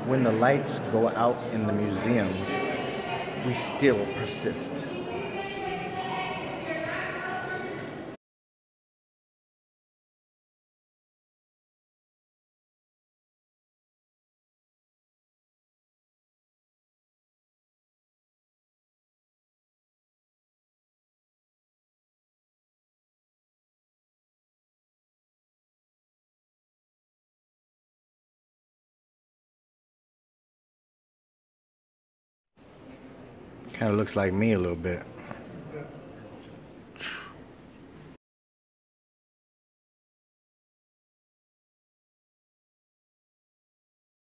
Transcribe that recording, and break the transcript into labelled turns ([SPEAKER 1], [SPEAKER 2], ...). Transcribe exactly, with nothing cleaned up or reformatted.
[SPEAKER 1] When the lights go out in the museum, we still persist. Kind of looks like me a little bit.